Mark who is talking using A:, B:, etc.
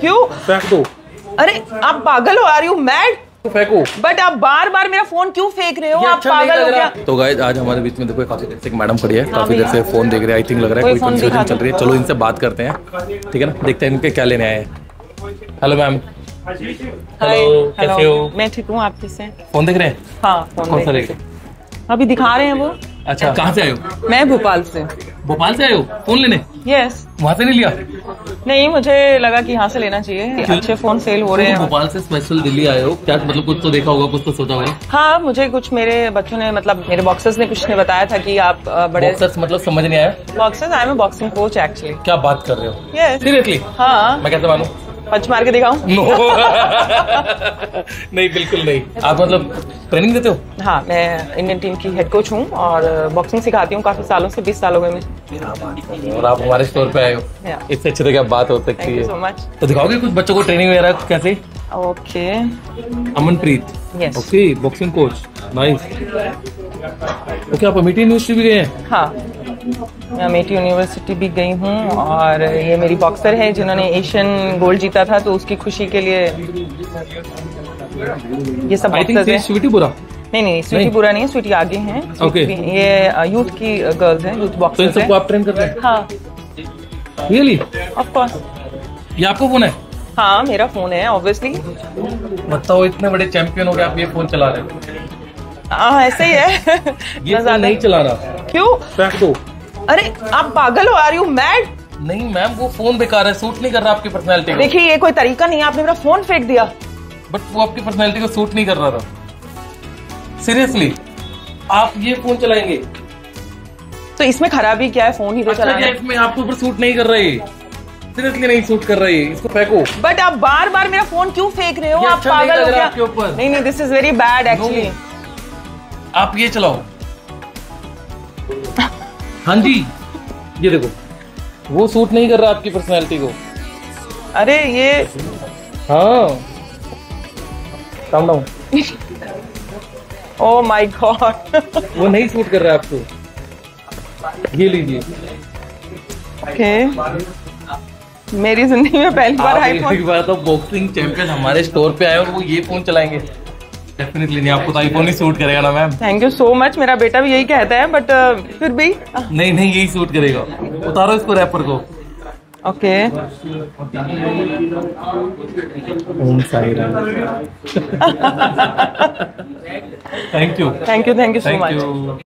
A: क्यों?
B: फेंक दो।
A: अरे आप पागल हो? Are you mad?
B: फेंको।
A: बट आप बार बार मेरा फोन क्यों फेंक रहे हो? आप
B: अच्छा
A: पागल हो क्या?
B: तो गाइस आज हमारे बीच में देखो काफी देर से एक मैडम खड़ी है, काफी देर से फोन देख रहे हैं। आई थिंक लग रहा है कोई कंफ्यूजन चल रही है। चलो इनसे बात करते हैं, ठीक है ना? देखते हैं इनके क्या लेने आए हैं। Hello ma'am. हेलो, कैसे हो?
A: मैं ठीक हूँ, आप कैसे हैं?
B: फोन देख रहे हैं?
A: हाँ,
B: कौन सा देख रहे?
A: अभी दिखा रहे हैं वो।
B: अच्छा, कहाँ से आए हो?
A: मैं भोपाल से।
B: भोपाल से आए हो फोन लेने?
A: यस।
B: वहाँ से नहीं लिया?
A: नहीं, मुझे लगा कि यहाँ से लेना चाहिए, अच्छे फोन सेल हो रहे हैं।
B: भोपाल से स्पेशल दिल्ली आए हो क्या? मतलब कुछ तो देखा होगा, कुछ तो सोचा होगा।
A: हाँ, मुझे कुछ मेरे बच्चों ने, मतलब मेरे बॉक्सर्स ने कुछ ने बताया था कि आप बड़े
B: बॉक्सर्स मतलब समझ नहीं आया।
A: Boxers, I am boxing coach actually.
B: क्या बात कर रहे हो?
A: यस।
B: सीरियसली?
A: हाँ।
B: मैं कैसे मानूं?
A: पंच मार के दिखाऊं?
B: नो। नहीं, बिल्कुल नहीं। आप मतलब ट्रेनिंग देते हो?
A: हाँ, मैं इंडियन टीम की हेड कोच हूँ और बॉक्सिंग सिखाती हूँ काफी सालों से, 20 साल हो गए मुझे।
B: और आप हमारे स्टोर पे आए हो, इससे अच्छी तो क्या बात हो सकती
A: थैंक यू
B: है।
A: So much.
B: तो दिखाओगे कुछ बच्चों को ट्रेनिंग वगैरह कैसे?
A: Okay.
B: Amanpreet.
A: Yes.
B: Okay, boxing coach, nice. Okay, आप अमेठी यूनिवर्सिटी भी गए हैं?
A: हाँ, मैं अमेठी यूनिवर्सिटी भी गई हूँ और ये मेरी बॉक्सर है जिन्होंने एशियन गोल्ड जीता था, तो उसकी खुशी के लिए ये सब बॉक्सर्स हैं।
B: स्वीटी बुरा?
A: नहीं, स्वीटी बुरा नहीं है, स्वीटी आगे हैं।
B: Okay.
A: ये यूथ की गर्ल्स हैं, यूथ
B: तो इन
A: बॉक्सर्स
B: सबको
A: हैं।
B: आप ट्रेन करते हैं?
A: हाँ,
B: रियली?
A: Of course.
B: ये आपको फोन है?
A: हाँ, मेरा फोन है ऑब्वियसली।
B: बताओ, इतने बड़े चैंपियन हो गए, आप ये फोन चला रहे हो?
A: हाँ, ऐसे ही है।
B: ये फोन नहीं चला रहा।
A: क्यों?
B: फेंक दो।
A: अरे आप पागल हो? Are you mad?
B: नहीं मैम, वो फोन बेकार है, सूट नहीं कर रहा आपकी पर्सनैलिटी को।
A: देखिए, ये कोई तरीका नहीं है, आपने मेरा फोन फेंक दिया।
B: बट वो आपकी पर्सनैलिटी को सूट नहीं कर रहा था। सीरियसली, आप ये फोन चलाएंगे?
A: तो इसमें खराबी क्या है? फोन ही तो
B: अच्छा,
A: चलाना है।
B: इसमें आपके ऊपर सूट नहीं कर रही, सीरियसली नहीं सूट कर रही, इसको फेंको।
A: बट आप बार बार मेरा फोन क्यों फेंक रहे हो?
B: ये
A: आप
B: अच्छा नहीं
A: पागल
B: लग
A: हो
B: रहा
A: क्या?
B: आपके ऊपर।
A: नहीं, this is very bad actually.
B: आप ये चलाओ। हाँ जी, ये देखो, वो सूट नहीं कर रहा आपकी पर्सनैलिटी को।
A: अरे ये
B: हाँ, calm down.
A: Oh my God.
B: वो नहीं सूट कर रहा है आपको। ये लीजिए।
A: ओके, मेरी जिंदगी में पहली बार आईफोन।
B: एक बार तो बॉक्सिंग चैंपियन हमारे स्टोर पे आए और वो ये फोन चलाएंगे। डेफिनेटली नहीं, आपको तो आईफोन ही सूट करेगा ना ma'am.
A: Thank you so much, मेरा बेटा भी यही कहता है, बट फिर भी।
B: नहीं, यही सूट करेगा। उतारो इसको, रैपर को।
A: Okay.
B: Thank you
A: thank you so much.